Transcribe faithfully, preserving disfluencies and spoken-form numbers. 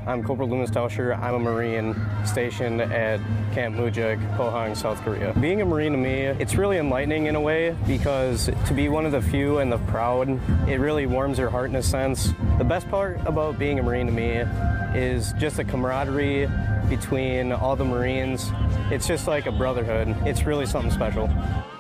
I'm Corporal Loomis Tauscher. I'm a Marine stationed at Camp MUJUK, Pohang, South Korea. Being a Marine to me, it's really enlightening in a way because to be one of the few and the proud, it really warms your heart in a sense. The best part about being a Marine to me is just the camaraderie between all the Marines. It's just like a brotherhood. It's really something special.